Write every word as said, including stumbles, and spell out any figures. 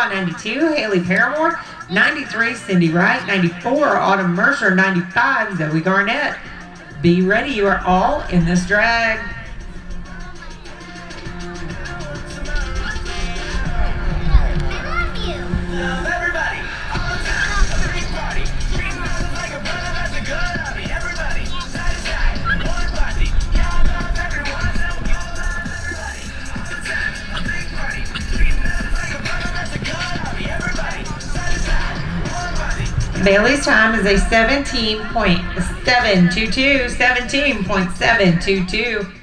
Shaw, ninety-two, Haley Paramore, ninety-three, Cindy Wright, ninety-four, Autumn Mercer, ninety-five, Zoe Garnett. Be ready, you are all in this drag. Bailey's time is a seventeen point seven two two, seventeen point seven two two.